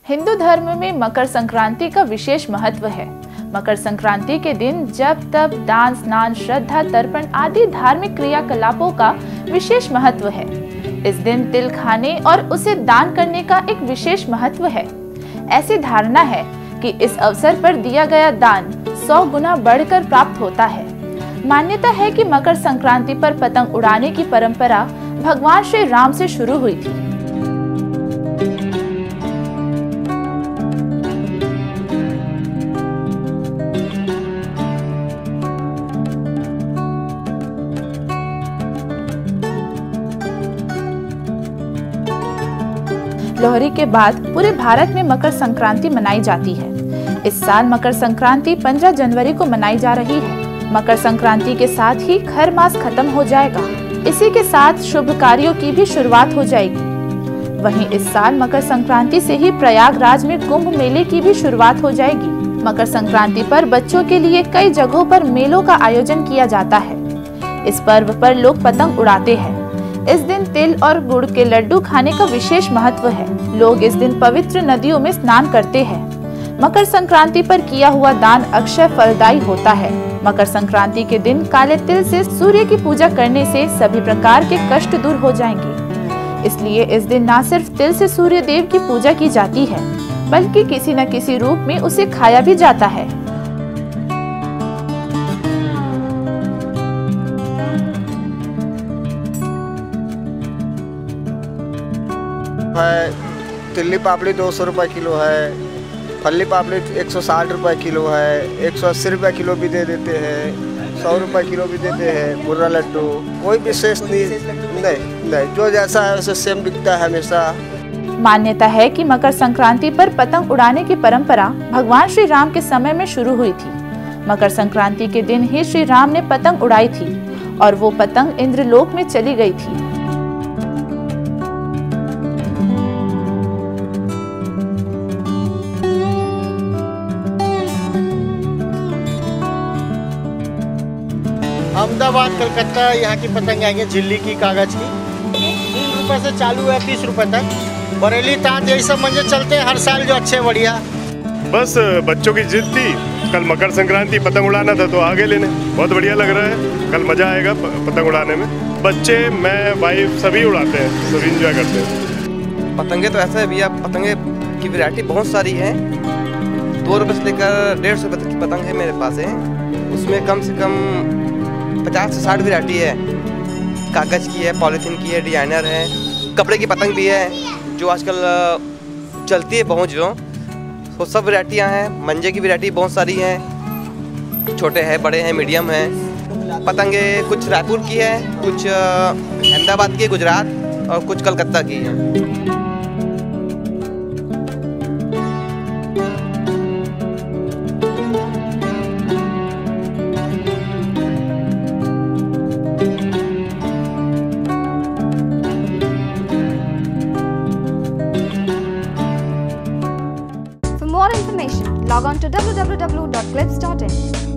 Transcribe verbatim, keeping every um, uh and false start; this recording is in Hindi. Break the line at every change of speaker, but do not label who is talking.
हिंदू धर्म में मकर संक्रांति का विशेष महत्व है। मकर संक्रांति के दिन जप तप दान स्नान श्रद्धा तर्पण आदि धार्मिक क्रियाकलापों का विशेष महत्व है। इस दिन तिल खाने और उसे दान करने का एक विशेष महत्व है। ऐसी धारणा है कि इस अवसर पर दिया गया दान सौ गुना बढ़कर प्राप्त होता है। मान्यता है कि मकर संक्रांति पर पतंग उड़ाने की परंपरा भगवान श्री राम से शुरू हुई थी। लोहड़ी के बाद पूरे भारत में मकर संक्रांति मनाई जाती है। इस साल मकर संक्रांति पंद्रह जनवरी को मनाई जा रही है। मकर संक्रांति के साथ ही खर मास खत्म हो जाएगा। इसी के साथ शुभ कार्यों की भी शुरुआत हो जाएगी। वहीं इस साल मकर संक्रांति से ही प्रयागराज में कुंभ मेले की भी शुरुआत हो जाएगी। मकर संक्रांति पर बच्चों के लिए कई जगहों पर मेलों का आयोजन किया जाता है। इस पर्व पर लोग पतंग उड़ाते हैं। इस दिन तिल और गुड़ के लड्डू खाने का विशेष महत्व है। लोग इस दिन पवित्र नदियों में स्नान करते हैं। मकर संक्रांति पर किया हुआ दान अक्षय फलदायी होता है। मकर संक्रांति के दिन काले तिल से सूर्य की पूजा करने से सभी प्रकार के कष्ट दूर हो जाएंगे। इसलिए इस दिन न सिर्फ तिल से सूर्य देव की पूजा की जाती है, बल्कि किसी न किसी रूप में उसे खाया भी जाता है।
है तिल्ली पापड़ी दो सौ रुपये किलो है, फल्ली पापड़ी एक सौ साठ रुपये किलो है, एक सौ अस्सी रुपये किलो भी दे देते हैं, सौ रुपये किलो भी देते हैं। बुर्रा लड्डू कोई विशेष नहीं नहीं नहीं जो जैसा है वैसे सेम बिकता है हमेशा।
मान्यता है कि मकर संक्रांति पर पतंग उड़ाने की परंपरा भगवान श्री राम के समय में शुरू हुई थी। मकर संक्रांति के दिन ही श्री राम ने पतंग उड़ाई थी और वो पतंग इंद्रलोक में चली गई थी।
अहमदाबाद कलकत्ता यहाँ की पतंग आएंगे झिल्ली की कागज की, तीन रुपए से चालू है तीस रुपए तक। बरेली तांत यही सब मंजे चलते हैं हर साल जो अच्छे बढ़िया।
बस बच्चों की जिद थी, कल मकर संक्रांति पतंग उड़ाना था तो आगे लेने। बहुत बढ़िया लग रहा है, कल मजा आएगा पतंग उड़ाने में। बच्चे मैं वाइफ सभी उड़ाते हैं, सभी इंजॉय करते हैं।
पतंगे तो ऐसा है भैया, पतंगे की वैरायटी बहुत सारी है। दो रुपये से लेकर डेढ़ सौ रुपये तक की पतंग है मेरे पास है। उसमें कम से कम पचास से साठ वैरायटी है। कागज की है, पॉलीथीन की है, डिजाइनर है, कपड़े की पतंग भी है जो आजकल चलती है बहुत जो। तो सब वैरायटियाँ हैं। मंजे की वैरायटी बहुत सारी हैं, छोटे हैं, बड़े हैं, मीडियम हैं। पतंगे कुछ रायपुर की है, कुछ अहमदाबाद की, गुजरात और कुछ कलकत्ता की है।
For more information, log on to w w w dot clips dot in.